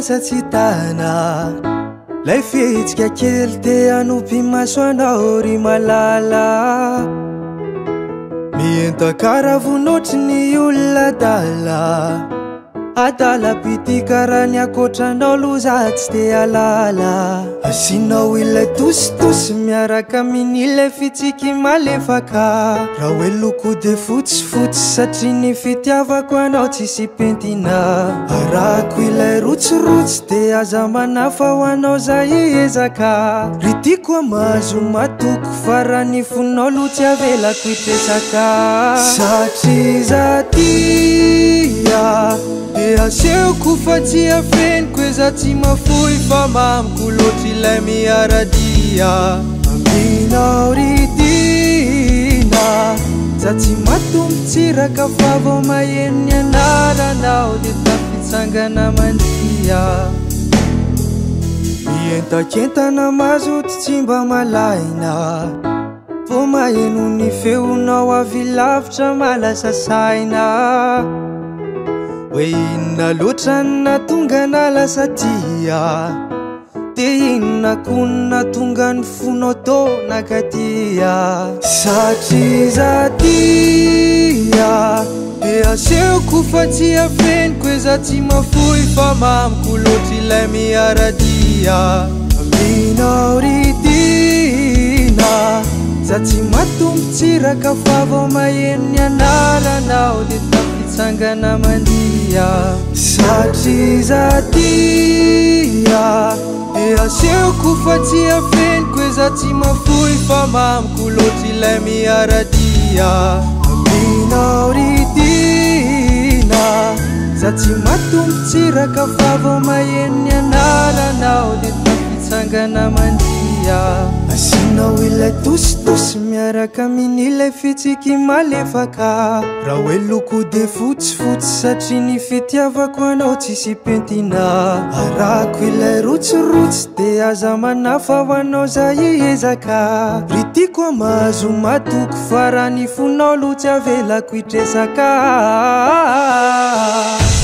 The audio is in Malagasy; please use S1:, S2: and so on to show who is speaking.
S1: lasa tsy tana lay fihetsika kely te anompy maso anao ry malala mienta kara vonoatry ny olona dala adala pity kara ny akotranao loza tsy te alala asinao ilay tositosy miaraka amin'ilay fitsiky malefaka raha hoe loko de fotsifotsy satria ny fitiavako anao tsisy pentina arako ilay rotsirotsy de aza manafa ho anao zay ezaka ry tiako amazo matoko fa raha ny fonao lo tsy avelako itresaka satria za tia de aseoko fa tsy afeniko eza tsy mafoy fa mamiko loatra ilay miaradia aminao ry dina za tsy matombotsiraka fa vao maheno ny anaranao de tafitsangana mandia mientakentana mazoty tsy mba malaina vao maheno ny feonao avy lavitra malasa saina hoe inona loatra natonga nalasa tia de inona konona tonga ny fonao tô nakatia satria za tia de aseoko fa tsy afeniko eza tsy mafoy fa mamiko loatra ilay miaradia aminao ry dina za tsy matombotsiraka fa vao maheno ny anaranao de tafitsangana mandia satria za tia de aseoko fa tsy afeniko eza tsy mafoy fa mamiko loatra ilay miaradia aminao ry dina za tsy matombotsiraka fa vao maheno ny anaranao de tafitsangana mandia asinao ilay tositosy miaraka amin'ilay fitsiky malefaka raha hoe loko de fotsifotsy satria ny fitiavako anao tsisy pentina arako ilay rotsirotsy de aza manafa ho anao zay ezaka ry tiako amazo matoko fa raha ny fonao lo tsy avelako itresaka